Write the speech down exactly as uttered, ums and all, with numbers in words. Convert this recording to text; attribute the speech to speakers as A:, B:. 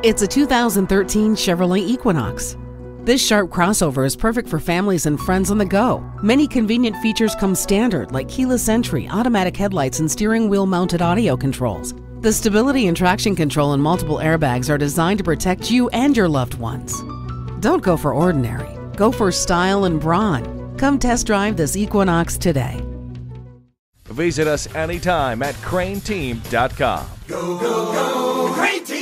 A: It's a two thousand thirteen Chevrolet Equinox. This sharp crossover is perfect for families and friends on the go. Many convenient features come standard, like keyless entry, automatic headlights, and steering wheel mounted audio controls. The stability and traction control and multiple airbags are designed to protect you and your loved ones. Don't go for ordinary. Go for style and brawn. Come test drive this Equinox today.
B: Visit us anytime at crain team dot com.
C: Go, go, go, Crain Team!